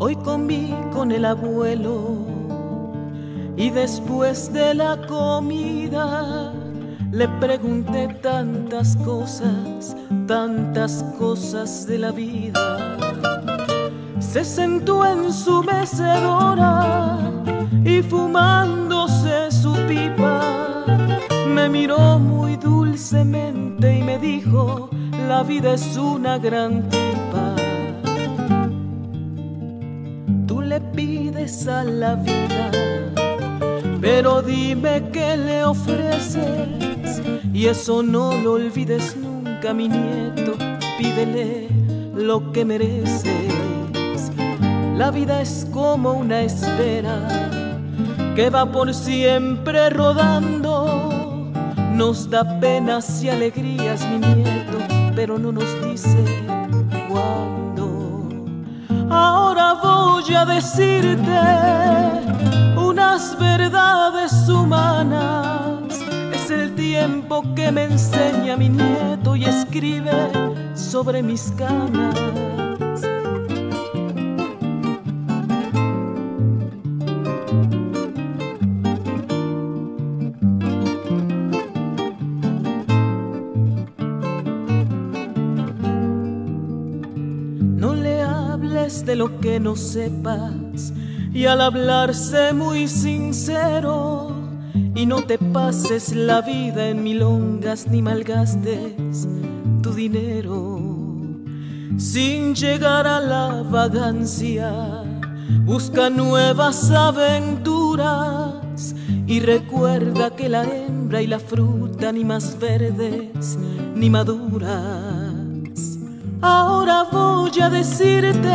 Hoy comí con el abuelo y después de la comida le pregunté tantas cosas de la vida. Se sentó en su mecedora y fumándose su pipa me miró muy dulcemente y me dijo: la vida es una gran tipa. Tú le pides a la vida, pero dime qué le ofreces, y eso no lo olvides nunca, mi nieto, pídele lo que mereces. La vida es como una esfera que va por siempre rodando, nos da penas y alegrías, mi nieto, pero no nos dice cuándo. Ahora voy a decirte unas verdades humanas. Es el tiempo que me enseña mi nieto y escribe sobre mis canas. No le hables de lo que no sepas, y al hablar sé muy sincero, y no te pases la vida en milongas ni malgastes tu dinero. Sin llegar a la vagancia, busca nuevas aventuras y recuerda que la hembra y la fruta ni más verdes ni maduras. Ahora voy a decirte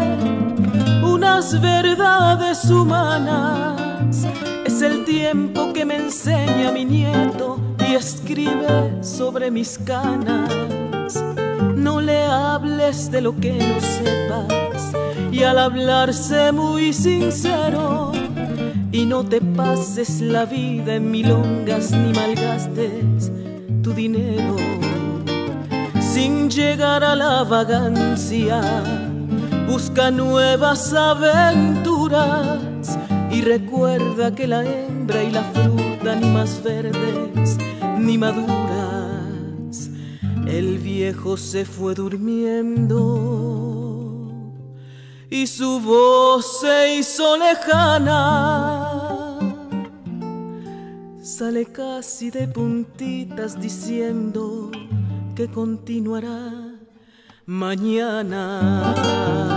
unas verdades humanas. Es el tiempo que me enseña mi nieto y escribe sobre mis canas. No le hables de lo que no sepas, y al hablar sé muy sincero, y no te pases la vida en milongas ni malgastes tu dinero. Sin llegar a la vagancia, busca nuevas aventuras y recuerda que la hembra y la fruta ni más verdes ni maduras. El viejo se fue durmiendo y su voz se hizo lejana. Sale casi de puntitas diciendo que continuará mañana.